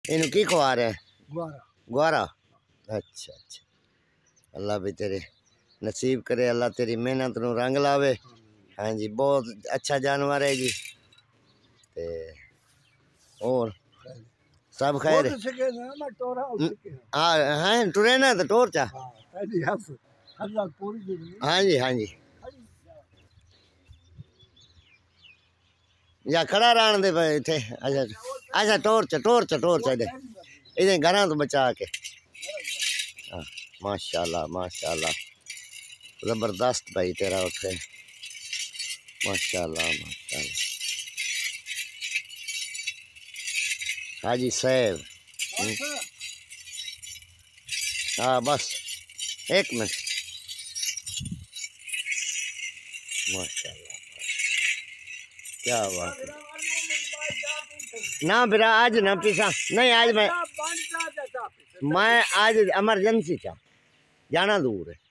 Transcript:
इनू की खुआ रहे हैं? ग्वारा। ग्वारा। अच्छा अच्छा, अल्लाह भी तेरे नसीब करे, अल्लाह तेरी मेहनत नू रंग लावे। हाँ जी, बहुत अच्छा जानवर है जी। ते और सब खैर? हाँ हैं टुरे ना तो टोर चा। हाँ जी हाँ जी, या खड़ा रहने दे भाई इथे। अच्छा अच्छा, टोर चा दे इधर घरा तो बचा के। हाँ माशाल्लाह माशाल्लाह, जबरदस्त भाई तेरा उठे, माशाल्लाह माशाल्लाह। हाजी साहब, हाँ बस एक मिनट, माशाल्लाह क्या बात है। ना बिरा आज ना पीसा नहीं, आज मैं आज इमरजेंसी था, जाना दूर है।